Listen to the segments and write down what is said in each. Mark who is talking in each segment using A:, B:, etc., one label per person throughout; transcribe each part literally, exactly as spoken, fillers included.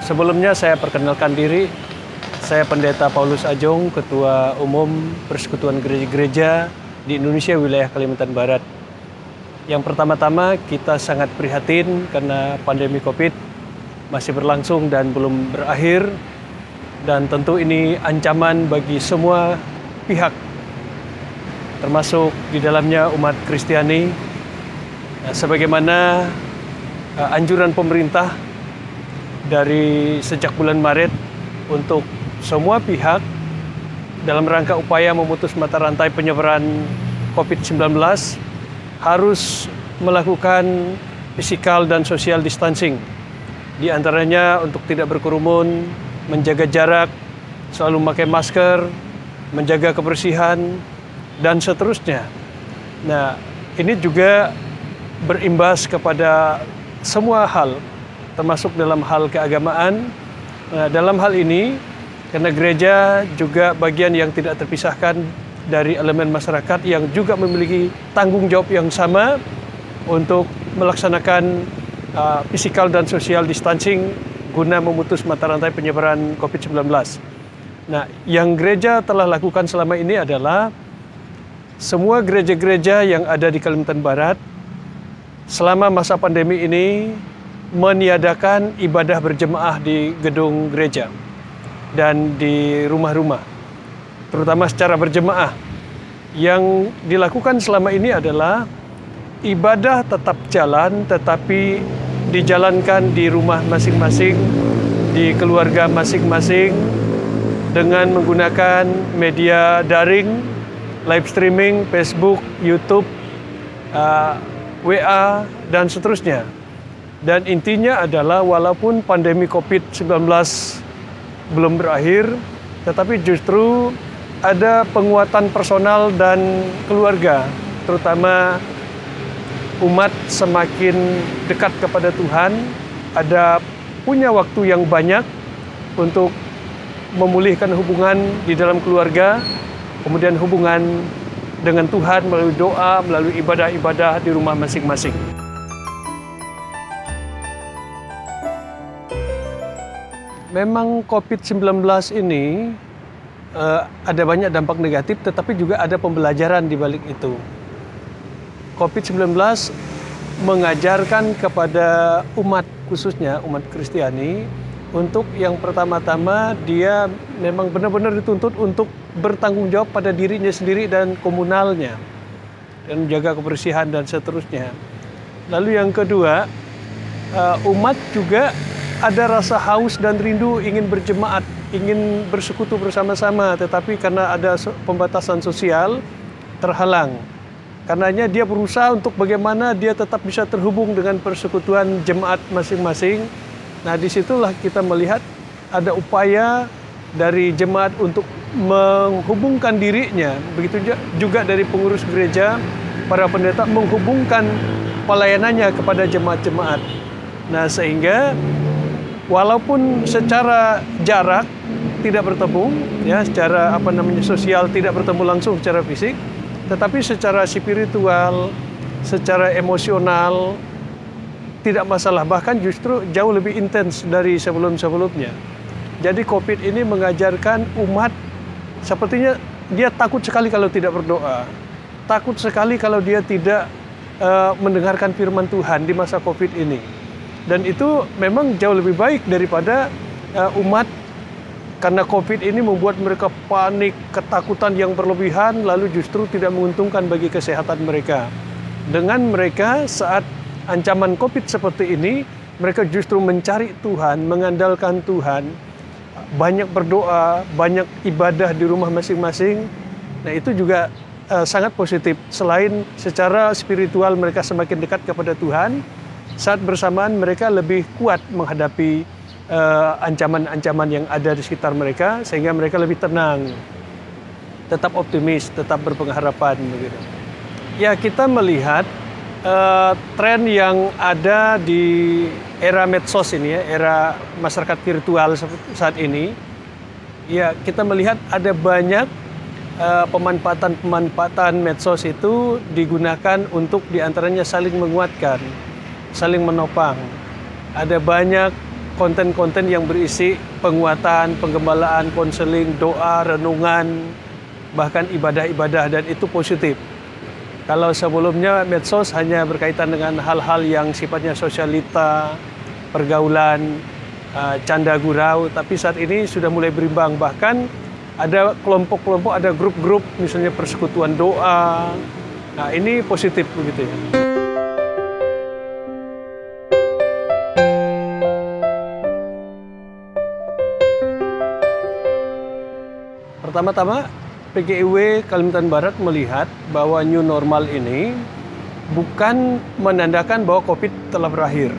A: Sebelumnya saya perkenalkan diri, saya Pendeta Paulus Ajong, Ketua Umum Persekutuan Gereja-Gereja di Indonesia wilayah Kalimantan Barat. Yang pertama-tama kita sangat prihatin karena pandemi COVID masih berlangsung dan belum berakhir. Dan tentu ini ancaman bagi semua pihak, termasuk di dalamnya umat Kristiani. Nah, sebagaimana uh, anjuran pemerintah dari sejak bulan Maret untuk semua pihak dalam rangka upaya memutus mata rantai penyebaran COVID sembilan belas harus melakukan physical dan social distancing. Di antaranya untuk tidak berkerumun, menjaga jarak, selalu memakai masker, menjaga kebersihan, dan seterusnya. Nah, ini juga berimbas kepada semua hal, termasuk dalam hal keagamaan. Nah, dalam hal ini, karena gereja juga bagian yang tidak terpisahkan dari elemen masyarakat yang juga memiliki tanggung jawab yang sama untuk melaksanakan uh, physical dan social distancing guna memutus mata rantai penyebaran COVID sembilan belas. Nah, yang gereja telah lakukan selama ini adalah semua gereja-gereja yang ada di Kalimantan Barat selama masa pandemi ini meniadakan ibadah berjemaah di gedung gereja dan di rumah-rumah, terutama secara berjemaah. Yang dilakukan selama ini adalah ibadah tetap jalan, tetapi dijalankan di rumah masing-masing, di keluarga masing-masing, dengan menggunakan media daring, live streaming, Facebook, YouTube, uh, W A, dan seterusnya. Dan intinya adalah walaupun pandemi COVID sembilan belas belum berakhir, tetapi justru ada penguatan personal dan keluarga, terutama umat semakin dekat kepada Tuhan, ada punya waktu yang banyak untuk memulihkan hubungan di dalam keluarga, kemudian hubungan dengan Tuhan melalui doa, melalui ibadah-ibadah di rumah masing-masing. Memang COVID sembilan belas ini uh, ada banyak dampak negatif, tetapi juga ada pembelajaran di balik itu. COVID sembilan belas mengajarkan kepada umat, khususnya umat Kristiani, untuk yang pertama-tama dia memang benar-benar dituntut untuk bertanggung jawab pada dirinya sendiri dan komunalnya, dan menjaga kebersihan dan seterusnya. Lalu yang kedua, umat juga ada rasa haus dan rindu ingin berjemaat, ingin bersekutu bersama-sama, tetapi karena ada pembatasan sosial terhalang. Karenanya dia berusaha untuk bagaimana dia tetap bisa terhubung dengan persekutuan jemaat masing-masing. Nah, disitulah kita melihat ada upaya dari jemaat untuk menghubungkan dirinya. Begitu juga dari pengurus gereja, para pendeta menghubungkan pelayanannya kepada jemaat-jemaat. Nah, sehingga walaupun secara jarak tidak bertemu, ya, secara apa namanya sosial tidak bertemu langsung secara fisik, tetapi secara spiritual, secara emosional tidak masalah, bahkan justru jauh lebih intens dari sebelum-sebelumnya. Jadi COVID ini mengajarkan umat sepertinya dia takut sekali kalau tidak berdoa, takut sekali kalau dia tidak uh, mendengarkan firman Tuhan di masa COVID ini. Dan itu memang jauh lebih baik daripada uh, umat, karena COVID ini membuat mereka panik, ketakutan yang berlebihan, lalu justru tidak menguntungkan bagi kesehatan mereka. Dengan mereka saat ancaman COVID seperti ini, mereka justru mencari Tuhan, mengandalkan Tuhan, banyak berdoa, banyak ibadah di rumah masing-masing. Nah, itu juga uh, sangat positif. Selain secara spiritual mereka semakin dekat kepada Tuhan, saat bersamaan mereka lebih kuat menghadapi Uh, ancaman-ancaman yang ada di sekitar mereka, sehingga mereka lebih tenang, tetap optimis, tetap berpengharapan begitu. Ya, kita melihat uh, tren yang ada di era medsos ini, ya, era masyarakat virtual saat ini. Ya, kita melihat ada banyak uh, pemanfaatan-pemanfaatan medsos itu digunakan untuk diantaranya saling menguatkan, saling menopang. Ada banyak konten-konten yang berisi penguatan, penggembalaan, konseling, doa, renungan, bahkan ibadah-ibadah, dan itu positif. Kalau sebelumnya medsos hanya berkaitan dengan hal-hal yang sifatnya sosialita, pergaulan, uh, canda gurau, tapi saat ini sudah mulai berimbang. Bahkan ada kelompok-kelompok, ada grup-grup, misalnya persekutuan doa. Nah, ini positif begitu ya. Pertama-tama, P G I W Kalimantan Barat melihat bahwa new normal ini bukan menandakan bahwa COVID telah berakhir.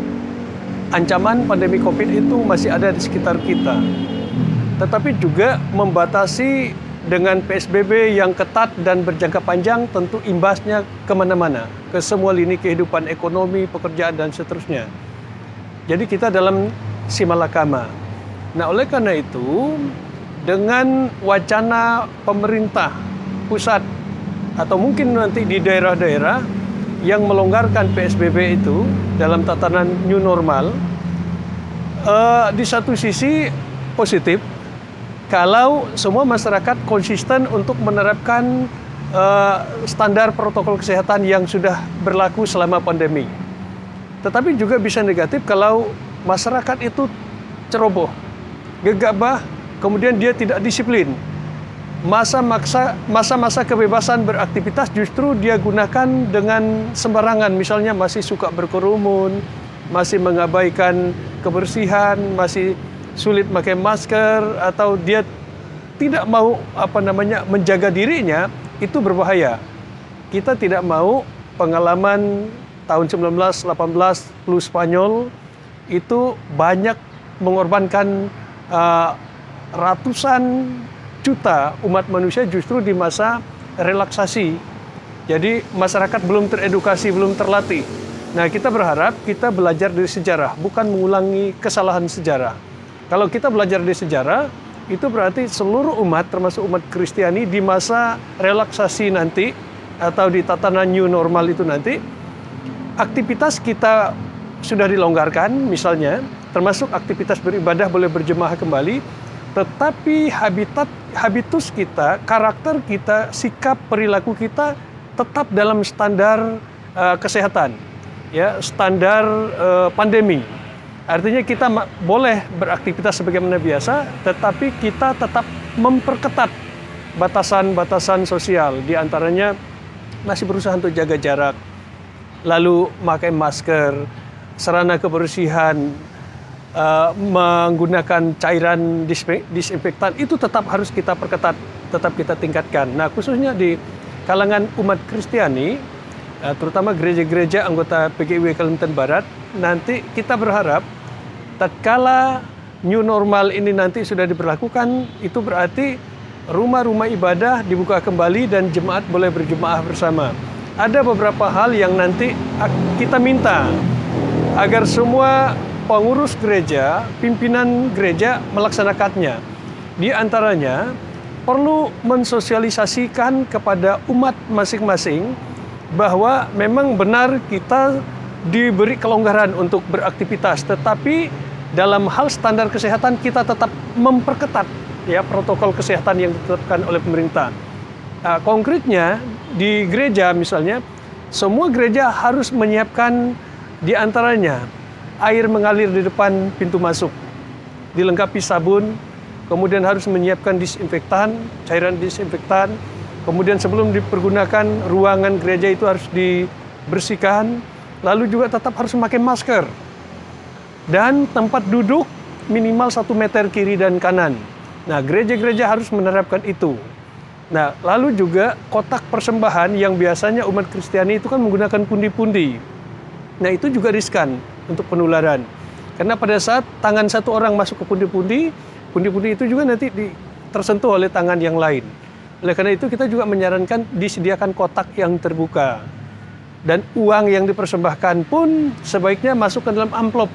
A: Ancaman pandemi COVID itu masih ada di sekitar kita. Tetapi juga membatasi dengan P S B B yang ketat dan berjangka panjang, tentu imbasnya kemana-mana, ke semua lini kehidupan ekonomi, pekerjaan, dan seterusnya. Jadi kita dalam simalakama. Nah, oleh karena itu, dengan wacana pemerintah pusat atau mungkin nanti di daerah-daerah yang melonggarkan P S B B itu dalam tatanan new normal, eh, di satu sisi positif kalau semua masyarakat konsisten untuk menerapkan eh, standar protokol kesehatan yang sudah berlaku selama pandemi. Tetapi juga bisa negatif kalau masyarakat itu ceroboh, gegabah, kemudian dia tidak disiplin. Masa-masa masa-masa kebebasan beraktivitas justru dia gunakan dengan sembarangan. Misalnya masih suka berkerumun, masih mengabaikan kebersihan, masih sulit pakai masker, atau dia tidak mau apa namanya menjaga dirinya, itu berbahaya. Kita tidak mau pengalaman tahun sembilan belas delapan belas flu Spanyol itu banyak mengorbankan uh, ratusan juta umat manusia justru di masa relaksasi. Jadi masyarakat belum teredukasi, belum terlatih. Nah, kita berharap kita belajar dari sejarah, bukan mengulangi kesalahan sejarah. Kalau kita belajar dari sejarah, itu berarti seluruh umat, termasuk umat Kristiani, di masa relaksasi nanti, atau di tatanan new normal itu nanti, aktivitas kita sudah dilonggarkan, misalnya, termasuk aktivitas beribadah boleh berjemaah kembali, tetapi habitat, habitus kita, karakter kita, sikap perilaku kita tetap dalam standar uh, kesehatan, ya, standar uh, pandemi. Artinya kita boleh beraktivitas sebagaimana biasa, tetapi kita tetap memperketat batasan-batasan sosial. Di antaranya masih berusaha untuk jaga jarak, lalu pakai masker, sarana kebersihan, Uh, menggunakan cairan disinfektan, itu tetap harus kita perketat, tetap kita tingkatkan. Nah, khususnya di kalangan umat Kristiani, uh, terutama gereja-gereja anggota P G I W Kalimantan Barat, nanti kita berharap tatkala new normal ini nanti sudah diberlakukan, itu berarti rumah-rumah ibadah dibuka kembali dan jemaat boleh berjemaah bersama. Ada beberapa hal yang nanti kita minta agar semua pengurus gereja, pimpinan gereja melaksanakannya. Di antaranya, perlu mensosialisasikan kepada umat masing-masing bahwa memang benar kita diberi kelonggaran untuk beraktivitas, tetapi dalam hal standar kesehatan kita tetap memperketat ya protokol kesehatan yang ditetapkan oleh pemerintah. Nah, konkretnya di gereja misalnya, semua gereja harus menyiapkan di antaranya air mengalir di depan pintu masuk, dilengkapi sabun, kemudian harus menyiapkan disinfektan, cairan disinfektan, kemudian sebelum dipergunakan ruangan gereja itu harus dibersihkan, lalu juga tetap harus memakai masker, dan tempat duduk minimal satu meter kiri dan kanan. Nah, gereja-gereja harus menerapkan itu. Nah, lalu juga kotak persembahan yang biasanya umat Kristiani itu kan menggunakan pundi-pundi. Nah, itu juga riskan untuk penularan. Karena pada saat tangan satu orang masuk ke pundi-pundi, pundi-pundi itu juga nanti di, tersentuh oleh tangan yang lain. Oleh karena itu kita juga menyarankan disediakan kotak yang terbuka. Dan uang yang dipersembahkan pun sebaiknya masuk ke dalam amplop.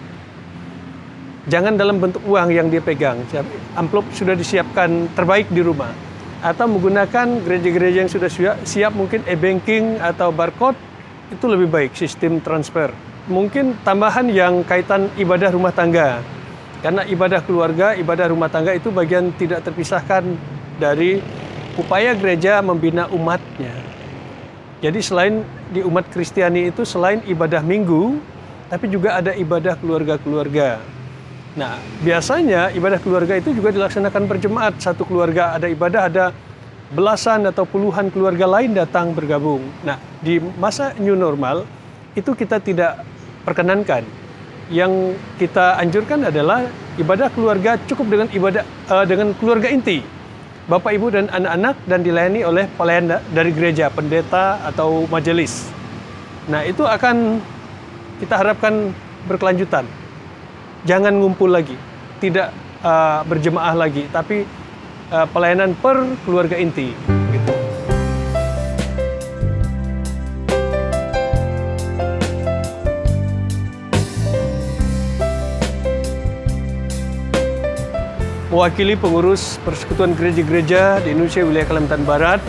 A: Jangan dalam bentuk uang yang dia pegang. Amplop sudah disiapkan terbaik di rumah. Atau menggunakan gereja-gereja yang sudah siap, siap mungkin e-banking atau barcode, itu lebih baik sistem transfer. mungkin tambahan yang kaitan ibadah rumah tangga. Karena ibadah keluarga, ibadah rumah tangga itu bagian tidak terpisahkan dari upaya gereja membina umatnya. Jadi selain di umat Kristiani itu selain ibadah minggu, tapi juga ada ibadah keluarga-keluarga. Nah, biasanya ibadah keluarga itu juga dilaksanakan berjemaat. Satu keluarga ada ibadah, ada belasan atau puluhan keluarga lain datang bergabung. Nah, di masa new normal itu kita tidak perkenankan. Yang kita anjurkan adalah ibadah keluarga cukup dengan ibadah uh, dengan keluarga inti, bapak ibu dan anak-anak, dan dilayani oleh pelayan dari gereja, pendeta atau majelis. Nah, itu akan kita harapkan berkelanjutan. Jangan ngumpul lagi, tidak uh, berjemaah lagi, tapi uh, pelayanan per keluarga inti. Gitu. Mewakili pengurus Persekutuan Gereja-Gereja di Indonesia Wilayah Kalimantan Barat,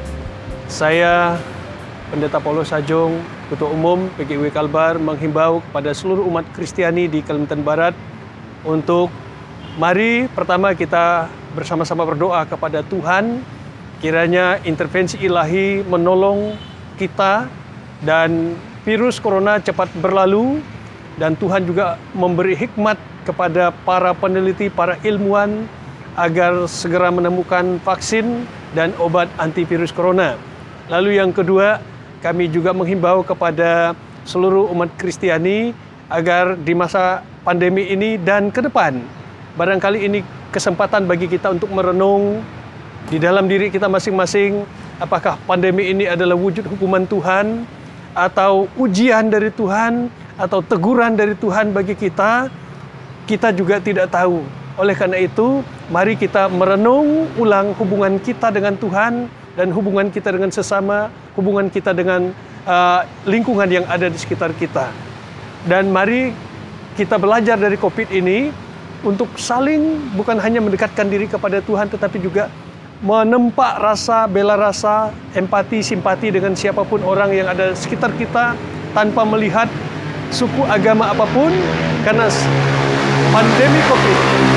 A: saya Pendeta Paulus Ajong, Ketua Umum P G I W Kalbar, menghimbau kepada seluruh umat Kristiani di Kalimantan Barat untuk mari pertama kita bersama-sama berdoa kepada Tuhan, kiranya intervensi ilahi menolong kita dan virus corona cepat berlalu, dan Tuhan juga memberi hikmat kepada para peneliti, para ilmuwan agar segera menemukan vaksin dan obat antivirus corona. Lalu yang kedua, kami juga menghimbau kepada seluruh umat Kristiani agar di masa pandemi ini dan ke depan, barangkali ini kesempatan bagi kita untuk merenung di dalam diri kita masing-masing, apakah pandemi ini adalah wujud hukuman Tuhan atau ujian dari Tuhan atau teguran dari Tuhan bagi kita. Kita juga tidak tahu. Oleh karena itu, mari kita merenung ulang hubungan kita dengan Tuhan dan hubungan kita dengan sesama, hubungan kita dengan uh, lingkungan yang ada di sekitar kita. Dan mari kita belajar dari COVID ini untuk saling bukan hanya mendekatkan diri kepada Tuhan, tetapi juga menempa rasa, bela rasa, empati, simpati dengan siapapun orang yang ada di sekitar kita tanpa melihat suku, agama apapun, karena pandemi COVID.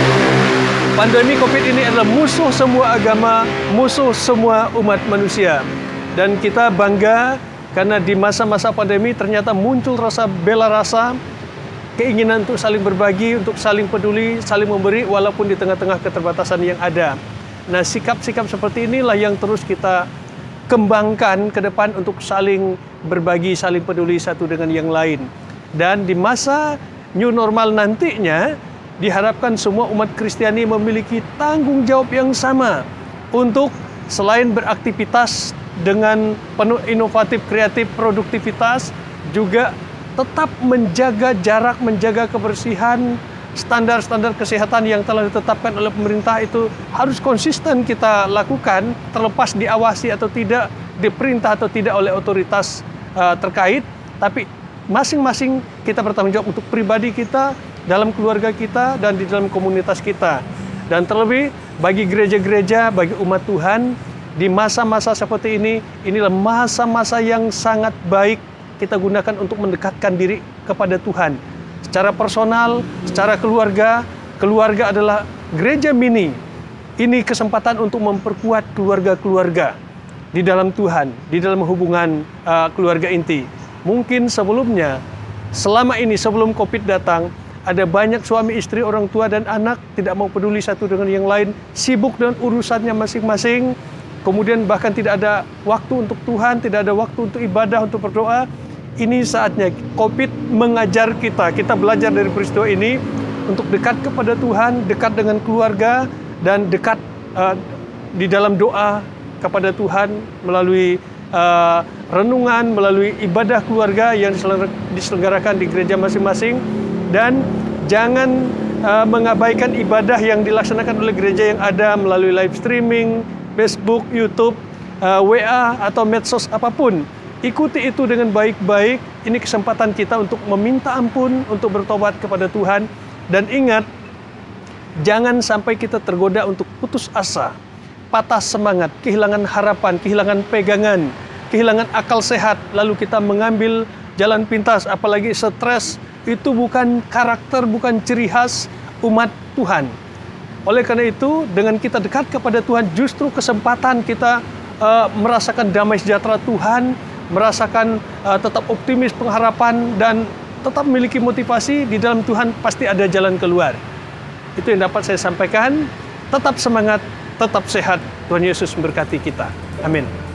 A: Pandemi COVID ini adalah musuh semua agama, musuh semua umat manusia. Dan kita bangga karena di masa-masa pandemi ternyata muncul rasa bela rasa, keinginan untuk saling berbagi, untuk saling peduli, saling memberi walaupun di tengah-tengah keterbatasan yang ada. Nah, sikap-sikap seperti inilah yang terus kita kembangkan ke depan untuk saling berbagi, saling peduli satu dengan yang lain. Dan di masa new normal nantinya, diharapkan semua umat Kristiani memiliki tanggung jawab yang sama untuk selain beraktivitas dengan penuh inovatif, kreatif, produktivitas, juga tetap menjaga jarak, menjaga kebersihan, standar-standar kesehatan yang telah ditetapkan oleh pemerintah itu harus konsisten kita lakukan, terlepas diawasi atau tidak, diperintah atau tidak oleh otoritas uh, terkait, tapi masing-masing kita bertanggung jawab untuk pribadi kita, dalam keluarga kita, dan di dalam komunitas kita. Dan terlebih bagi gereja-gereja, bagi umat Tuhan, di masa-masa seperti ini, inilah masa-masa yang sangat baik kita gunakan untuk mendekatkan diri kepada Tuhan. Secara personal, secara keluarga, keluarga adalah gereja mini. Ini kesempatan untuk memperkuat keluarga-keluarga di dalam Tuhan, di dalam hubungan uh, keluarga inti. Mungkin sebelumnya, selama ini sebelum COVID datang, ada banyak suami istri, orang tua dan anak tidak mau peduli satu dengan yang lain, sibuk dengan urusannya masing-masing, kemudian bahkan tidak ada waktu untuk Tuhan, tidak ada waktu untuk ibadah, untuk berdoa. Ini saatnya COVID mengajar kita, kita belajar dari peristiwa ini untuk dekat kepada Tuhan, dekat dengan keluarga, dan dekat uh, di dalam doa kepada Tuhan melalui uh, renungan, melalui ibadah keluarga yang diselenggarakan di gereja masing-masing. Dan jangan uh, mengabaikan ibadah yang dilaksanakan oleh gereja yang ada melalui live streaming, Facebook, YouTube, uh, W A atau medsos apapun. Ikuti itu dengan baik-baik. Ini kesempatan kita untuk meminta ampun, untuk bertobat kepada Tuhan. Dan ingat, jangan sampai kita tergoda untuk putus asa, patah semangat, kehilangan harapan, kehilangan pegangan, kehilangan akal sehat, lalu kita mengambil jalan pintas, apalagi stres, itu bukan karakter, bukan ciri khas umat Tuhan. Oleh karena itu, dengan kita dekat kepada Tuhan, justru kesempatan kita uh, merasakan damai sejahtera Tuhan, merasakan uh, tetap optimis, pengharapan, dan tetap memiliki motivasi di dalam Tuhan, pasti ada jalan keluar. Itu yang dapat saya sampaikan. Tetap semangat, tetap sehat. Tuhan Yesus memberkati kita. Amin.